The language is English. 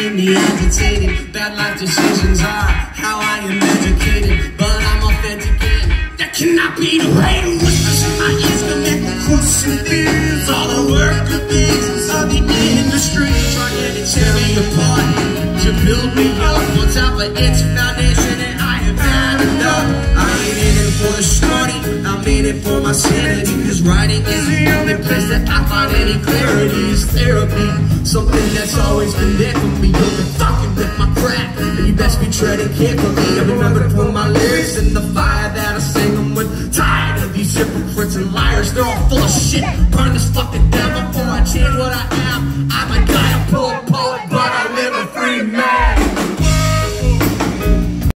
keeping me agitated. Bad life decisions are how I am educated, but I'm authenticated. That cannot be the way to witness. I instrument the crucifix, all the work of things of the industry, trying to tear me apart, to build me up on top of its foundation, and I have had enough. I ain't in it for the shorty, I'm in it for my sanity, cause writing is the only place that I find any clarity. Is therapy, something that's always been there for me. You've been fucking with my craft, and you best be treading carefully. I remember to put my lyrics in the fire that I sing them with. Tired of these hypocrites and liars, they're all full of shit. Burn this fucking down.